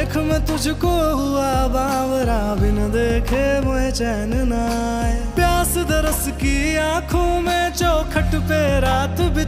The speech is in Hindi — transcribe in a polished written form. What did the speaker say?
देख मैं तुझको हुआ बावरा, बिन देखे मुझे चैन ना आए। प्यास दरस की आंखों में चौखट पे रात